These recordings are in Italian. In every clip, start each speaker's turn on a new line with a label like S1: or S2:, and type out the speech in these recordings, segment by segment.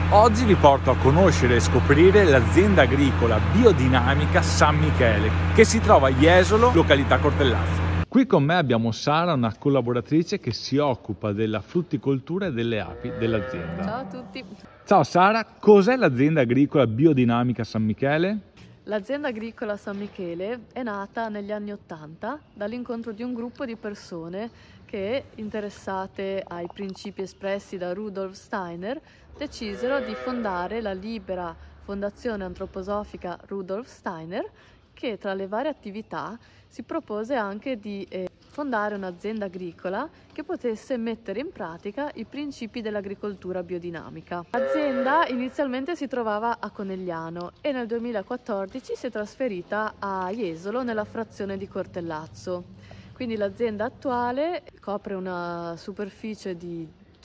S1: Oggi vi porto a conoscere e scoprire l'azienda agricola biodinamica San Michele, che si trova a Jesolo, località Cortellazzo. Qui con me abbiamo Sara, una collaboratrice che si occupa della frutticoltura e delle api dell'azienda.
S2: Ciao a tutti.
S1: Ciao Sara, cos'è l'azienda agricola biodinamica San Michele?
S2: L'azienda agricola San Michele è nata negli anni '80 dall'incontro di un gruppo di persone che, interessate ai principi espressi da Rudolf Steiner, decisero di fondare la libera Fondazione Antroposofica Rudolf Steiner, che tra le varie attività si propose anche di fondare un'azienda agricola che potesse mettere in pratica i principi dell'agricoltura biodinamica. L'azienda inizialmente si trovava a Conegliano e nel 2014 si è trasferita a Jesolo, nella frazione di Cortellazzo. Quindi l'azienda attuale copre una superficie di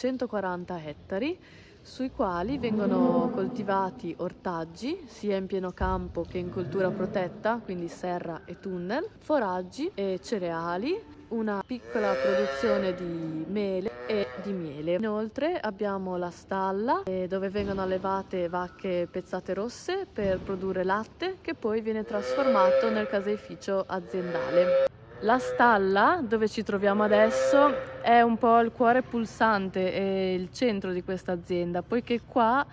S2: 140 ettari, sui quali vengono coltivati ortaggi sia in pieno campo che in coltura protetta, quindi serra e tunnel, foraggi e cereali, una piccola produzione di mele e di miele. Inoltre abbiamo la stalla dove vengono allevate vacche pezzate rosse per produrre latte, che poi viene trasformato nel caseificio aziendale. La stalla, dove ci troviamo adesso, è un po' il cuore pulsante e il centro di questa azienda, poiché qua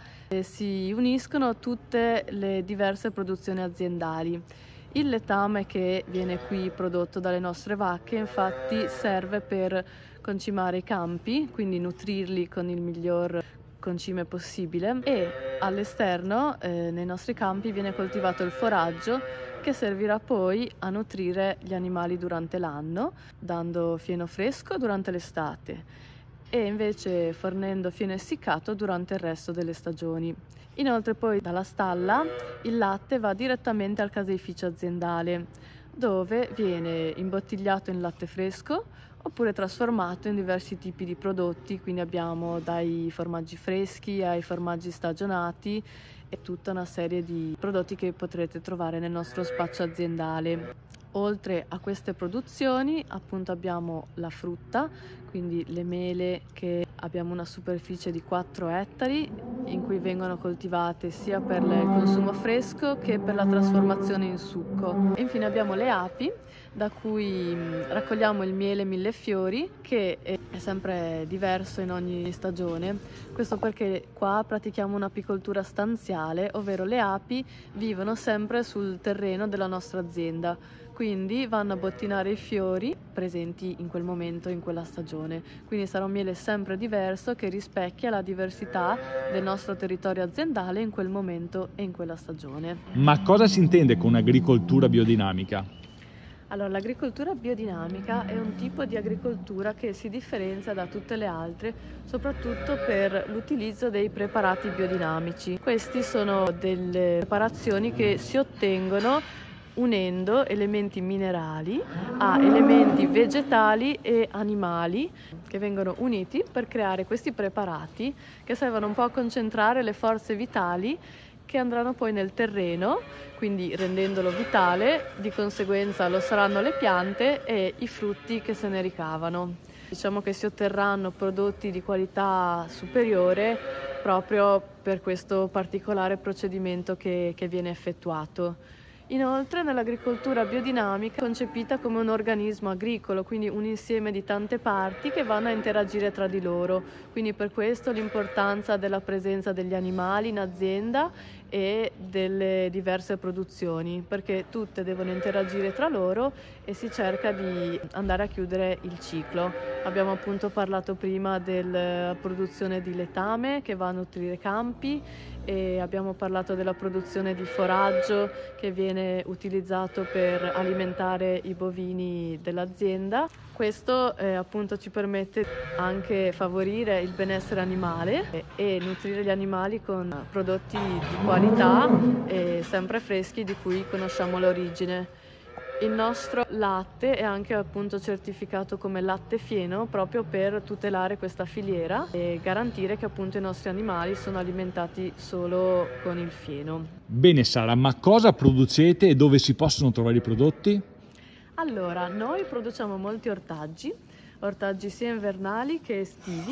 S2: si uniscono tutte le diverse produzioni aziendali. Il letame che viene qui prodotto dalle nostre vacche, infatti, serve per concimare i campi, quindi nutrirli con il miglior concime possibile, e all'esterno, nei nostri campi, viene coltivato il foraggio, che servirà poi a nutrire gli animali durante l'anno, dando fieno fresco durante l'estate e invece fornendo fieno essiccato durante il resto delle stagioni. Inoltre poi dalla stalla il latte va direttamente al caseificio aziendale, dove viene imbottigliato in latte fresco oppure trasformato in diversi tipi di prodotti, quindi abbiamo dai formaggi freschi ai formaggi stagionati e tutta una serie di prodotti che potrete trovare nel nostro spaccio aziendale. Oltre a queste produzioni, appunto, abbiamo la frutta, quindi le mele, che abbiamo una superficie di 4 ettari in cui vengono coltivate sia per il consumo fresco che per la trasformazione in succo. E infine abbiamo le api, da cui raccogliamo il miele millefiori, che è sempre diverso in ogni stagione. Questo perché qua pratichiamo un'apicoltura stanziale, ovvero le api vivono sempre sul terreno della nostra azienda, quindi vanno a bottinare i fiori presenti in quel momento, in quella stagione. Quindi sarà un miele sempre diverso che rispecchia la diversità del nostro territorio aziendale in quel momento e in quella stagione.
S1: Ma cosa si intende con agricoltura biodinamica?
S2: Allora, l'agricoltura biodinamica è un tipo di agricoltura che si differenzia da tutte le altre, soprattutto per l'utilizzo dei preparati biodinamici. Questi sono delle preparazioni che si ottengono unendo elementi minerali a elementi vegetali e animali, che vengono uniti per creare questi preparati che servono un po' a concentrare le forze vitali che andranno poi nel terreno, quindi rendendolo vitale. Di conseguenza lo saranno le piante e i frutti che se ne ricavano. Diciamo che si otterranno prodotti di qualità superiore proprio per questo particolare procedimento che viene effettuato. Inoltre, nell'agricoltura biodinamica è concepita come un organismo agricolo, quindi un insieme di tante parti che vanno a interagire tra di loro. Quindi per questo l'importanza della presenza degli animali in azienda e delle diverse produzioni, perché tutte devono interagire tra loro e si cerca di andare a chiudere il ciclo. Abbiamo appunto parlato prima della produzione di letame che va a nutrire campi, e abbiamo parlato della produzione di foraggio che viene utilizzato per alimentare i bovini dell'azienda. Questo appunto ci permette anche favorire il benessere animale e nutrire gli animali con prodotti di qualità e sempre freschi, di cui conosciamo l'origine. Il nostro latte è anche appunto certificato come latte fieno, proprio per tutelare questa filiera e garantire che appunto i nostri animali sono alimentati solo con il fieno.
S1: Bene Sara, ma cosa producete e dove si possono trovare i prodotti?
S2: Allora, noi produciamo molti ortaggi sia invernali che estivi,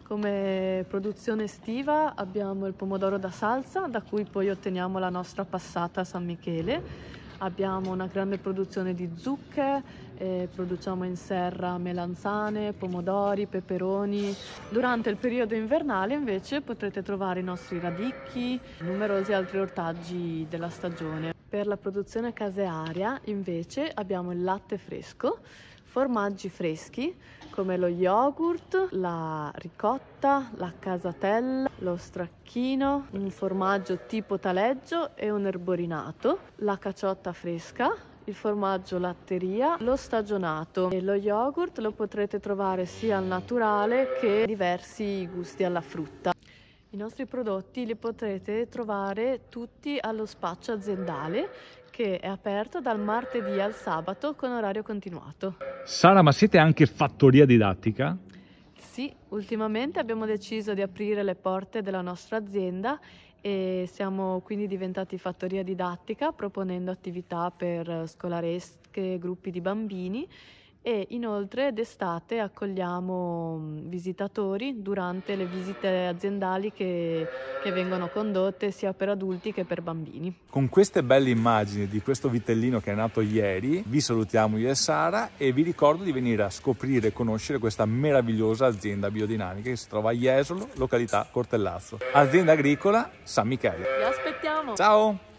S2: Come produzione estiva abbiamo il pomodoro da salsa, da cui poi otteniamo la nostra passata San Michele. Abbiamo una grande produzione di zucche, produciamo in serra melanzane, pomodori, peperoni. Durante il periodo invernale invece potrete trovare i nostri radicchi, numerosi altri ortaggi della stagione. Per la produzione casearia invece abbiamo il latte fresco, formaggi freschi come lo yogurt, la ricotta, la casatella, lo stracchino, un formaggio tipo taleggio e un erborinato, la caciotta fresca, il formaggio latteria, lo stagionato e lo yogurt lo potrete trovare sia al naturale che diversi gusti alla frutta. I nostri prodotti li potrete trovare tutti allo spaccio aziendale che è aperto dal martedì al sabato con orario continuato.
S1: Sara, ma siete anche fattoria didattica?
S2: Sì, ultimamente abbiamo deciso di aprire le porte della nostra azienda e siamo quindi diventati fattoria didattica proponendo attività per scolaresche, gruppi di bambini e inoltre d'estate accogliamo visitatori durante le visite aziendali che vengono condotte sia per adulti che per bambini.
S1: Con queste belle immagini di questo vitellino che è nato ieri, vi salutiamo io e Sara e vi ricordo di venire a scoprire e conoscere questa meravigliosa azienda biodinamica che si trova a Jesolo, località Cortellazzo. Azienda agricola San Michele.
S2: Vi aspettiamo!
S1: Ciao!